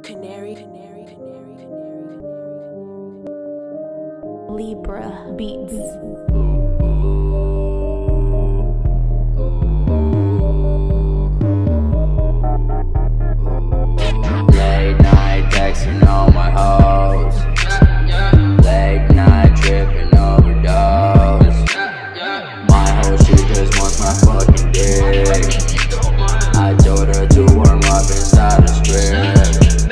Libra Beats. Late night texting all my hoes. Late night tripping overdose. My hoe, she just wants my fucking dick. I told her to warm up inside the strip.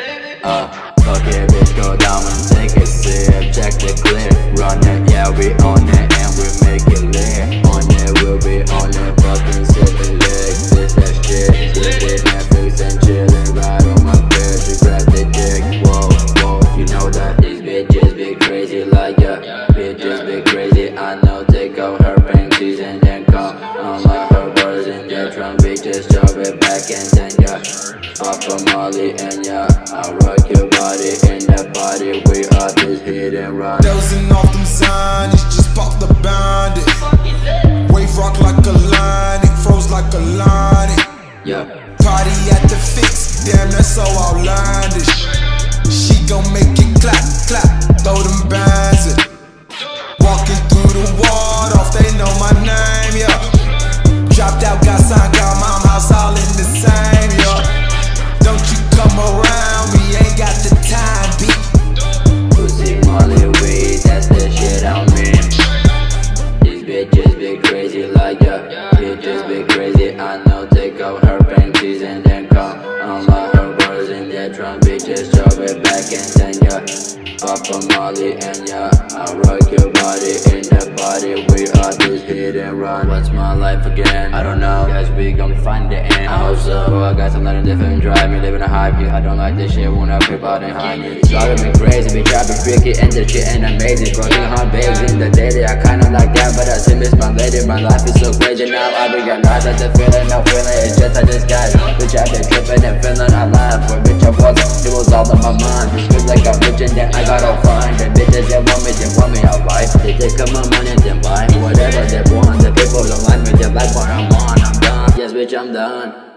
Fuck it, bitch, go down and take a sip. Check the clip, run it, yeah, we on it and we make it lit. On it, we'll be on it, fucking sipping licks. This that shit, flipping Netflix and chillin', right on my bed. She grab the dick, whoa, whoa. You know that these bitches be crazy like ya. Bitches be crazy, I know. Take out her panties and then come on like her words in the drum. Bitches shove it back and then ya. Fuck a Molly and ya, I rock your body in that body. We are just hit and run. Dozing off them signs, just pop the bandit. Wave rock like a line, it froze like a line. Yeah. Party at the fix, damn that's so outlandish. She gon' make it clap, clap, throw them bands in. Walking through the ward off, they know my name, yeah. Dropped out, got signed, got mom house all in the same, yeah. Don't you come around me, ain't got the time, beat. Pussy, Molly, weed, that's the shit on me. These bitches be crazy like ya. Bitches be crazy, I know. Take out her panties and then come on like her words in that drum. Bitches shove it back and then ya. Pop a Molly and ya, I rock your body in that body. We are just hit and run. What's my life again? I don't know. Guess we gon' find the end. I hope so. I got some little different drive me, living a hype. Yeah, I don't like this shit when I creep out and hide me. Driving me crazy, be trapping freaky and this shit ain't amazing. Frozen hot babes in the daily, I kinda like that, but I still miss my lady. My life is so crazy now. I be getting lost at the feeling, no feeling. It's just a disguise. Bitch, I've been tripping and feeling alive. But bitch, I wasn't. It was all in my mind. Just feel like I'm rich and then I got all fine. The bitches that want me, alright. They take up my money and then buy whatever they want. The people don't like me, they like what I'm on. I'm done. Yes, bitch, I'm done.